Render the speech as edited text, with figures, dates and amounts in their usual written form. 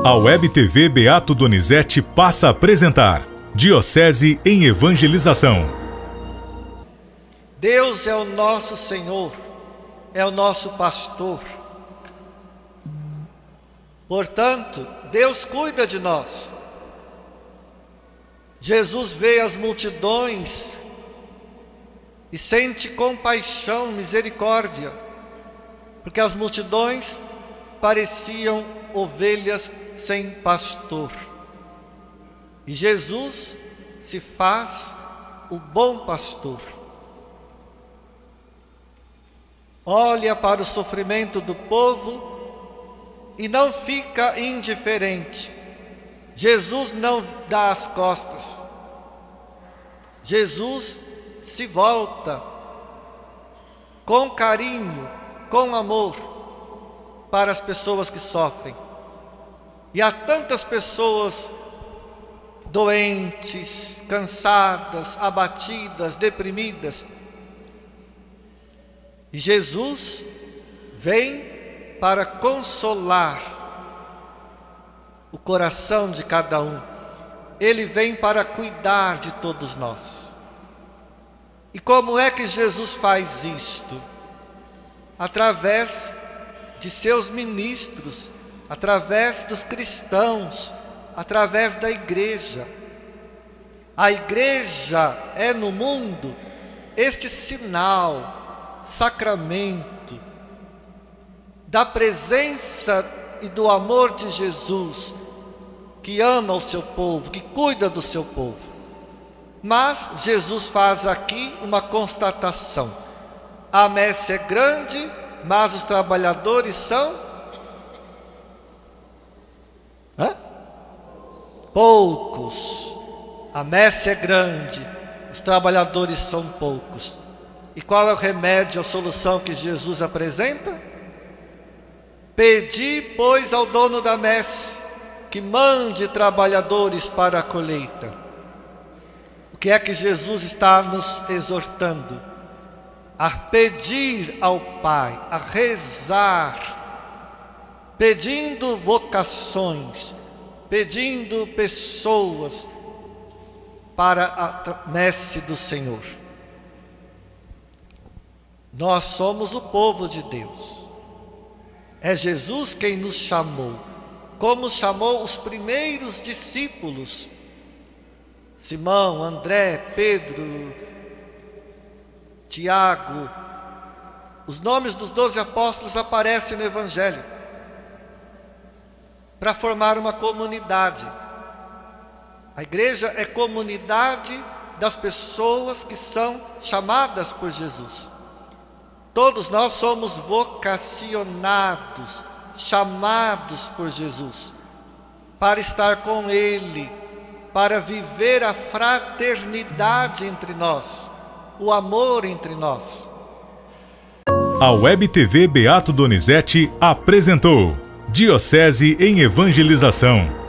A Web TV Beato Donizete passa a apresentar Diocese em Evangelização. Deus é o nosso Senhor, é o nosso pastor. Portanto, Deus cuida de nós. Jesus vê as multidões e sente compaixão, misericórdia, porque as multidões pareciam ovelhas sem pastor. E Jesus se faz o bom pastor. Olha para o sofrimento do povo e não fica indiferente. Jesus não dá as costas. Jesus se volta com carinho, com amor para as pessoas que sofrem. E há tantas pessoas doentes, cansadas, abatidas, deprimidas. E Jesus vem para consolar o coração de cada um. Ele vem para cuidar de todos nós. E como é que Jesus faz isto? Através de seus ministros, através dos cristãos, através da igreja. A igreja é no mundo este sinal, sacramento da presença e do amor de Jesus, que ama o seu povo, que cuida do seu povo. Mas Jesus faz aqui uma constatação: a messe é grande, mas os trabalhadores são poucos. A messe é grande, os trabalhadores são poucos. E qual é o remédio, a solução que Jesus apresenta? Pedi, pois, ao dono da messe que mande trabalhadores para a colheita. O que é que Jesus está nos exortando? A pedir ao Pai, a rezar, pedindo vocações, pedindo pessoas para a messe do Senhor. Nós somos o povo de Deus. É Jesus quem nos chamou, como chamou os primeiros discípulos: Simão, André, Pedro, Tiago. Os nomes dos 12 apóstolos aparecem no Evangelho, para formar uma comunidade. A igreja é comunidade das pessoas que são chamadas por Jesus. Todos nós somos vocacionados, chamados por Jesus, para estar com Ele, para viver a fraternidade entre nós, o amor entre nós. A Web TV Beato Donizete apresentou Diocese em Evangelização.